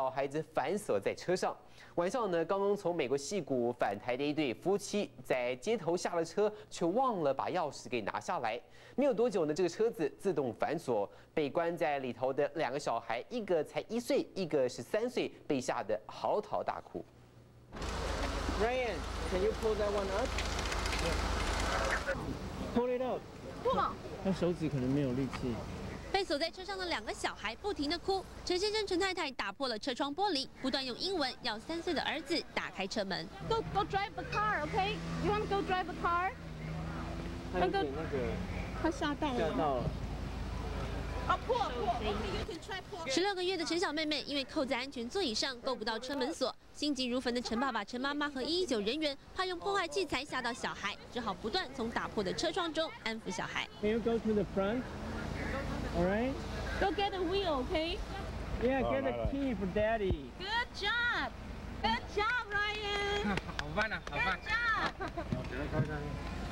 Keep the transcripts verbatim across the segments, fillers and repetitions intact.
小孩子反锁在车上。晚上呢，刚刚从美国矽谷返台的一对夫妻在街头下了车，却忘了把钥匙给拿下来。没有多久呢，这个车子自动反锁，被关在里头的两个小孩，一个才一岁，一个是三岁，被吓得嚎啕大哭。 Ryan, can you pull that one up? Pull it up. 不嘛， 他手指可能没有力气。 被锁在车上的两个小孩不停地哭，陈先生、陈太太打破了车窗玻璃，不断用英文要三岁的儿子打开车门。Go go drive the car, okay? You want to go drive the car? 他有点那个， 他吓到了。 吓到了。 啊破破 ，OK, you can try 破。十六个月的陈小妹妹因为扣在安全座椅上够不到车门锁，心急如焚的陈爸爸、陈妈妈和一一九人员怕用破坏器材吓到小孩，只好不断从打破的车窗中安抚小孩。 Can you go to the front? All right. Go get the wheel, okay? Yeah, get the key for Daddy. Good job. Good job, Ryan. 好棒啊，好棒。 Good job.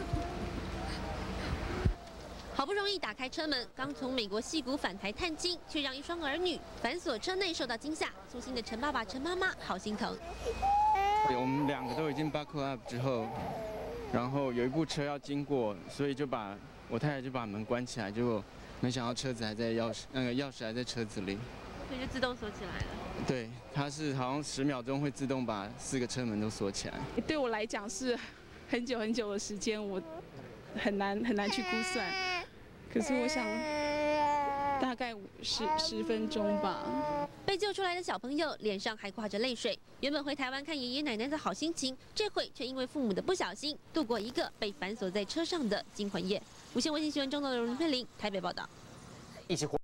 好不容易打开车门，刚从美国矽谷返台探亲，却让一双儿女反锁车内受到惊吓。粗心的陈爸爸、陈妈妈好心疼。 对，我们两个都已经 buckled up 之后，然后有一部车要经过，所以就把我太太就把门关起来，结果没想到车子还在钥匙，那个钥匙还在车子里， 所以就自动锁起来了。 对，它是好像十秒钟会自动把四个车门都锁起来。 对我来讲是很久很久的时间，我很难很难去估算。可是我想大概十十分钟吧。 被救出来的小朋友脸上还挂着泪水，原本回台湾看爷爷奶奶的好心情，这回却因为父母的不小心，度过一个被反锁在车上的惊魂夜。无线卫星新闻中的林佩玲台北报道。 一起活。